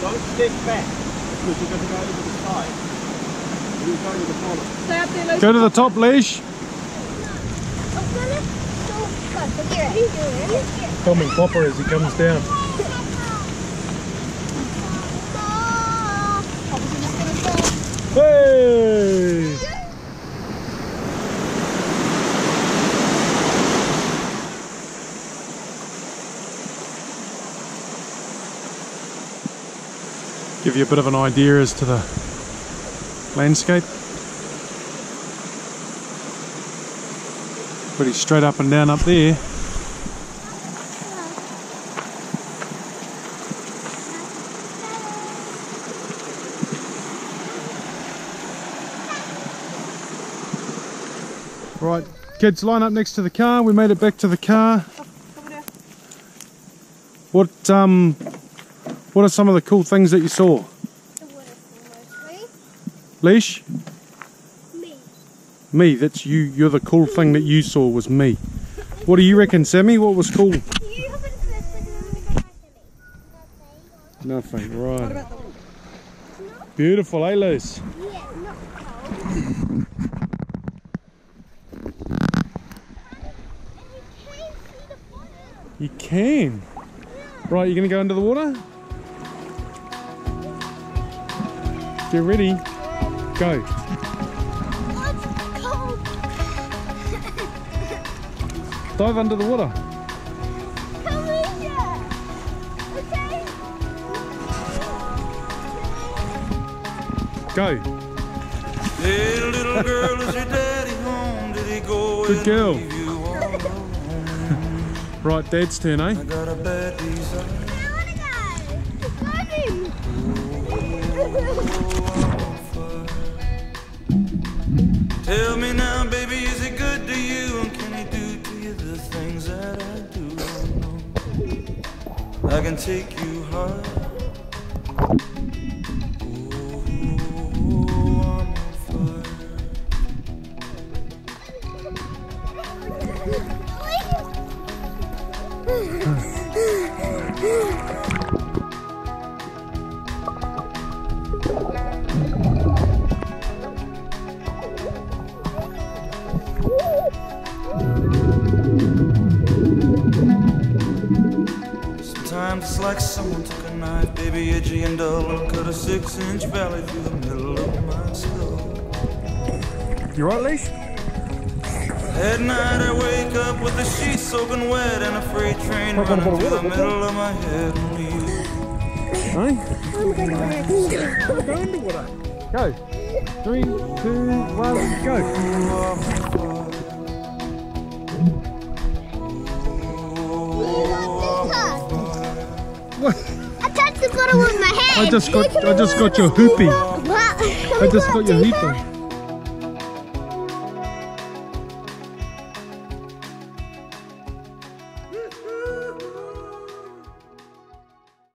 Don't step back because you're going to go over the side. You're going to the bottom. Stay up there, Lucy. Go to the top, Leash. Filming Popper as he comes down. Hey! Give you a bit of an idea as to the landscape. Pretty straight up and down up there. Right, kids, line up next to the car. We made it back to the car. What are some of the cool things that you saw? Leash? Me, that's you. You're the cool thing that you saw was me. What do you reckon, Sammy? What was cool? Nothing, right. Beautiful, eh, Liz? You can. Right, you're going to go under the water? Get ready. Go. Dive under the water. Come here. Okay. Go. Hey, little girl, is your daddy home? Did he go? Good girl. Right, Dad's turn, eh? I got a bad desire. Tell me now, baby, is it good to you? And can he do to you the things that I do? I can take you high. Sometimes it's like someone took a knife, baby, edgy and dull, and cut a 6-inch valley through the middle of my skull. You right, Leash? At night I wake up with the sheets soaking wet and a freight train running through the middle of my head. Only you. Hey? Go underwater. Go. 3, 2, 1, go. What? I touched the bottle with my hand. I just got your hoopy. What? I just got your hoopy.